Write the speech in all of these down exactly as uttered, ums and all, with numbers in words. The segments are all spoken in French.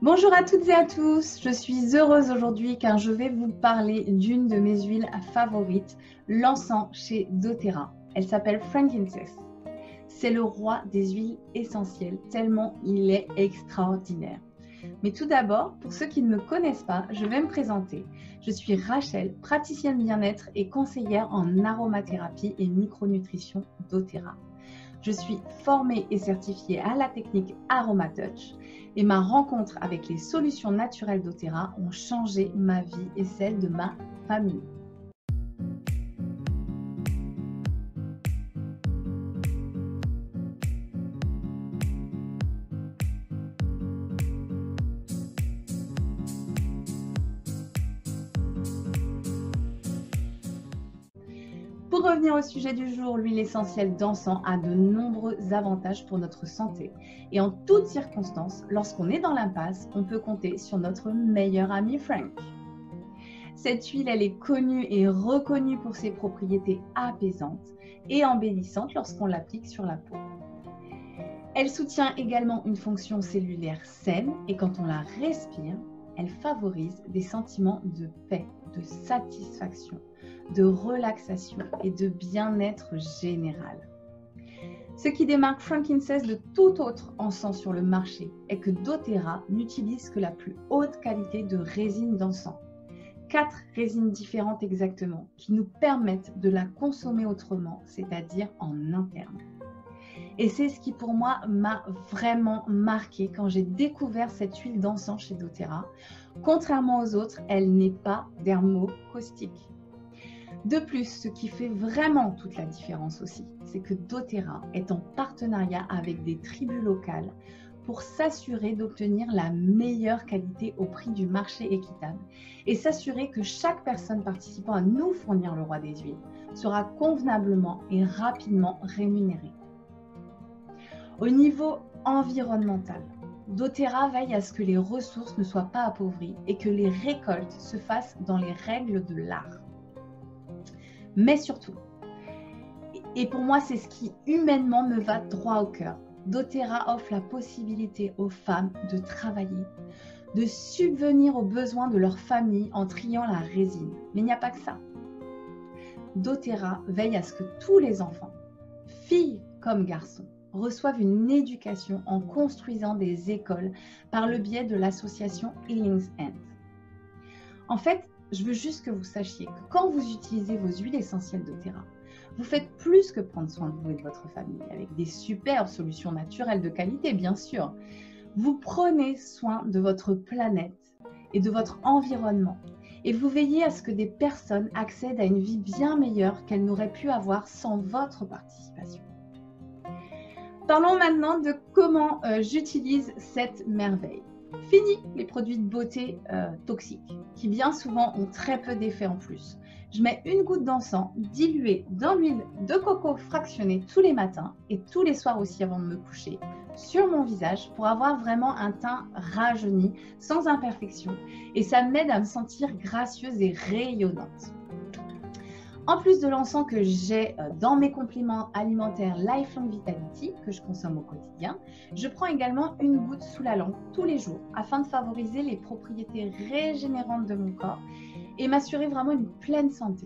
Bonjour à toutes et à tous, je suis heureuse aujourd'hui car je vais vous parler d'une de mes huiles favorites, l'encens chez doTERRA. Elle s'appelle Frankincense. C'est le roi des huiles essentielles, tellement il est extraordinaire. Mais tout d'abord, pour ceux qui ne me connaissent pas, je vais me présenter. Je suis Rachel, praticienne bien-être et conseillère en aromathérapie et micronutrition doTERRA. Je suis formée et certifiée à la technique AromaTouch et ma rencontre avec les solutions naturelles doTERRA ont changé ma vie et celle de ma famille. Pour revenir au sujet du jour, l'huile essentielle d'encens a de nombreux avantages pour notre santé. Et en toutes circonstances, lorsqu'on est dans l'impasse, on peut compter sur notre meilleur ami Frank. Cette huile, elle est connue et reconnue pour ses propriétés apaisantes et embellissantes lorsqu'on l'applique sur la peau. Elle soutient également une fonction cellulaire saine et quand on la respire, elle favorise des sentiments de paix, de satisfaction, de relaxation et de bien-être général. Ce qui démarque Frankincense de tout autre encens sur le marché est que doTERRA n'utilise que la plus haute qualité de résine d'encens. Quatre résines différentes exactement qui nous permettent de la consommer autrement, c'est-à-dire en interne. Et c'est ce qui pour moi m'a vraiment marqué quand j'ai découvert cette huile d'encens chez doTERRA. Contrairement aux autres, elle n'est pas dermocaustique. De plus, ce qui fait vraiment toute la différence aussi, c'est que doTERRA est en partenariat avec des tribus locales pour s'assurer d'obtenir la meilleure qualité au prix du marché équitable et s'assurer que chaque personne participant à nous fournir le roi des huiles sera convenablement et rapidement rémunérée. Au niveau environnemental, doTERRA veille à ce que les ressources ne soient pas appauvries et que les récoltes se fassent dans les règles de l'art. Mais surtout, et pour moi c'est ce qui humainement me va droit au cœur, doTERRA offre la possibilité aux femmes de travailler, de subvenir aux besoins de leur famille en triant la résine. Mais il n'y a pas que ça. doTERRA veille à ce que tous les enfants, filles comme garçons, reçoivent une éducation en construisant des écoles par le biais de l'association Healing's Hand. En fait, je veux juste que vous sachiez que quand vous utilisez vos huiles essentielles doTERRA, vous faites plus que prendre soin de vous et de votre famille, avec des superbes solutions naturelles de qualité, bien sûr. Vous prenez soin de votre planète et de votre environnement, et vous veillez à ce que des personnes accèdent à une vie bien meilleure qu'elles n'auraient pu avoir sans votre participation. Parlons maintenant de comment euh, j'utilise cette merveille. Fini les produits de beauté euh, toxiques, qui bien souvent ont très peu d'effet en plus. Je mets une goutte d'encens diluée dans l'huile de coco fractionnée tous les matins et tous les soirs aussi avant de me coucher sur mon visage pour avoir vraiment un teint rajeuni, sans imperfection. Et ça m'aide à me sentir gracieuse et rayonnante. En plus de l'encens que j'ai dans mes compléments alimentaires Lifelong Vitality, que je consomme au quotidien, je prends également une goutte sous la langue tous les jours afin de favoriser les propriétés régénérantes de mon corps et m'assurer vraiment une pleine santé.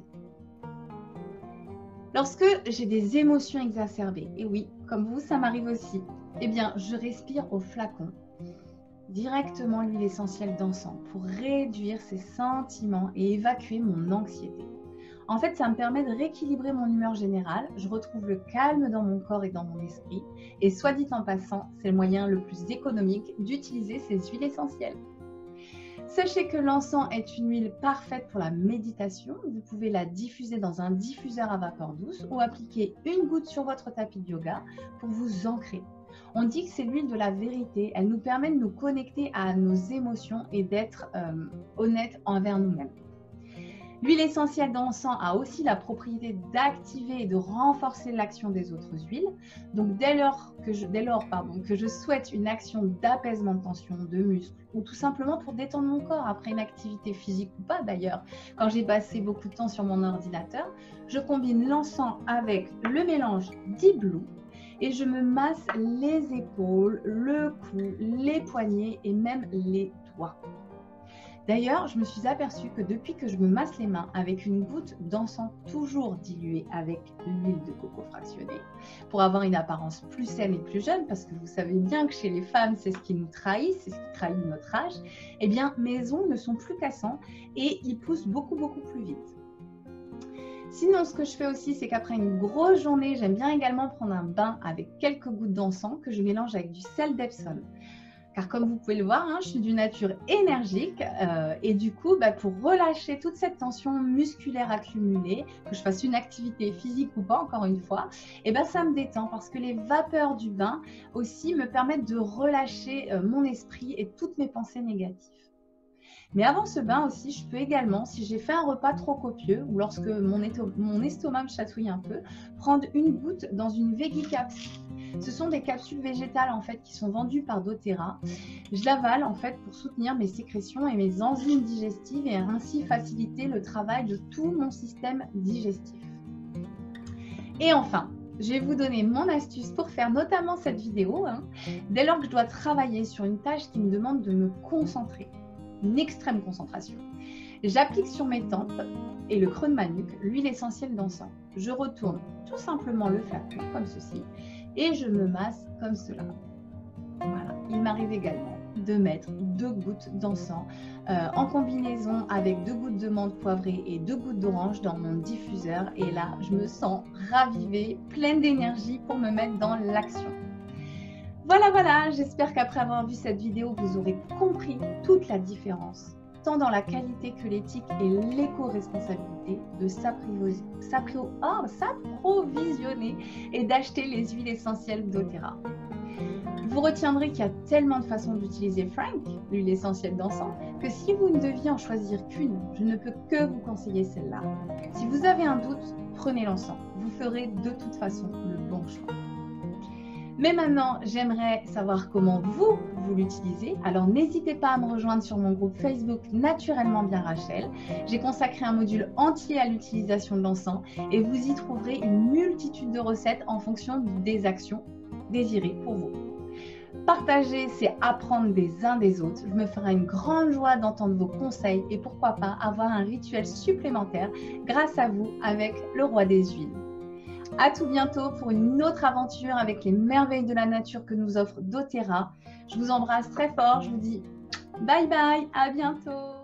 Lorsque j'ai des émotions exacerbées, et oui, comme vous, ça m'arrive aussi, eh bien, je respire au flacon directement l'huile essentielle d'encens pour réduire ces sentiments et évacuer mon anxiété. En fait, ça me permet de rééquilibrer mon humeur générale, je retrouve le calme dans mon corps et dans mon esprit, et soit dit en passant, c'est le moyen le plus économique d'utiliser ces huiles essentielles. Sachez que l'encens est une huile parfaite pour la méditation, vous pouvez la diffuser dans un diffuseur à vapeur douce ou appliquer une goutte sur votre tapis de yoga pour vous ancrer. On dit que c'est l'huile de la vérité, elle nous permet de nous connecter à nos émotions et d'être euh, honnête envers nous-mêmes. L'huile essentielle d'encens a aussi la propriété d'activer et de renforcer l'action des autres huiles. Donc dès lors, que je, dès lors pardon, que je souhaite une action d'apaisement de tension, de muscles, ou tout simplement pour détendre mon corps après une activité physique ou pas d'ailleurs, quand j'ai passé beaucoup de temps sur mon ordinateur, je combine l'encens avec le mélange d'E-Blue et je me masse les épaules, le cou, les poignets et même les doigts. D'ailleurs, je me suis aperçue que depuis que je me masse les mains avec une goutte d'encens toujours diluée avec l'huile de coco fractionnée, pour avoir une apparence plus saine et plus jeune, parce que vous savez bien que chez les femmes, c'est ce qui nous trahit, c'est ce qui trahit notre âge, eh bien, mes ongles ne sont plus cassants et ils poussent beaucoup, beaucoup plus vite. Sinon, ce que je fais aussi, c'est qu'après une grosse journée, j'aime bien également prendre un bain avec quelques gouttes d'encens que je mélange avec du sel d'Epsom. Car comme vous pouvez le voir, hein, je suis d'une nature énergique euh, et du coup, bah, pour relâcher toute cette tension musculaire accumulée, que je fasse une activité physique ou pas, encore une fois, et ben, ça me détend parce que les vapeurs du bain aussi me permettent de relâcher euh, mon esprit et toutes mes pensées négatives. Mais avant ce bain aussi, je peux également, si j'ai fait un repas trop copieux ou lorsque mon, mon estomac me chatouille un peu, prendre une goutte dans une Veggie Capsule. Ce sont des capsules végétales en fait qui sont vendues par doTERRA. Je l'avale en fait pour soutenir mes sécrétions et mes enzymes digestives et ainsi faciliter le travail de tout mon système digestif. Et enfin, je vais vous donner mon astuce pour faire notamment cette vidéo, hein, dès lors que je dois travailler sur une tâche qui me demande de me concentrer, une extrême concentration. J'applique sur mes tempes et le creux de ma nuque l'huile essentielle d'encens. Je retourne tout simplement le flacon comme ceci et je me masse comme cela. Voilà. Il m'arrive également de mettre deux gouttes d'encens euh, en combinaison avec deux gouttes de menthe poivrée et deux gouttes d'orange dans mon diffuseur. Et là, je me sens ravivée, pleine d'énergie pour me mettre dans l'action. Voilà, voilà, j'espère qu'après avoir vu cette vidéo, vous aurez compris toute la différence, tant dans la qualité que l'éthique et l'éco-responsabilité de s'approvisionner et d'acheter les huiles essentielles doTERRA. Vous retiendrez qu'il y a tellement de façons d'utiliser Frank, l'huile essentielle d'encens, que si vous ne deviez en choisir qu'une, je ne peux que vous conseiller celle-là. Si vous avez un doute, prenez l'encens. Vous ferez de toute façon le bon choix. Mais maintenant, j'aimerais savoir comment vous, vous l'utilisez. Alors, n'hésitez pas à me rejoindre sur mon groupe Facebook Naturellement Bien Rachel. J'ai consacré un module entier à l'utilisation de l'encens et vous y trouverez une multitude de recettes en fonction des actions désirées pour vous. Partager, c'est apprendre des uns des autres. Je me ferai une grande joie d'entendre vos conseils et pourquoi pas avoir un rituel supplémentaire grâce à vous avec le roi des huiles. À tout bientôt pour une autre aventure avec les merveilles de la nature que nous offre doTERRA. Je vous embrasse très fort, je vous dis bye bye, à bientôt.